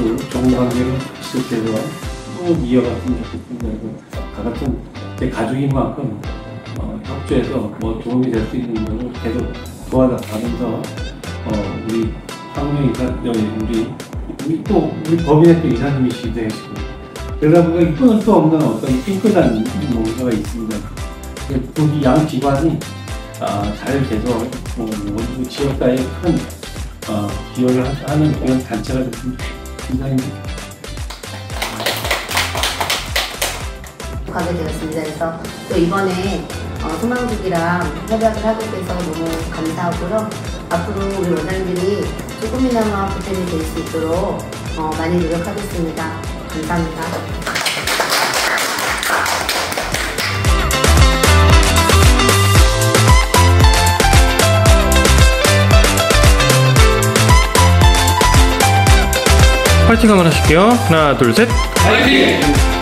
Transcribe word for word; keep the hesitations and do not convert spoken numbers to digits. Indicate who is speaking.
Speaker 1: 앞으로도 좋은 관계를 지속해서 또 이어갔으면 좋겠습니다. 다 같은 제 가족인 만큼 어, 협조해서 뭐 도움이 될 수 있는 것을 계속 도와가면서 어, 우리 황명이사 여기 우리 우리 또 우리 법인의 또 이사님이시기도 하시고 그러다 보니까 이 끊을 수 없는 어떤 핑크단 뭔가가 있습니다. 그 양 기관이 아, 잘 계속 뭐, 뭐, 지역사회에 큰 어, 기여를 하는 그런 단체가 됐으면 좋겠습니다.
Speaker 2: 가게 되었습니다. 그래서 또 이번에 어, 소망국이랑 협약을 하게 돼서 너무 감사하고요. 앞으로 우리 원장님들이 조금이나마 보탬이 될 수 있도록 어, 많이 노력하겠습니다. 감사합니다.
Speaker 3: 파이팅 한번 하실게요. 하나, 둘, 셋.
Speaker 4: 파이팅!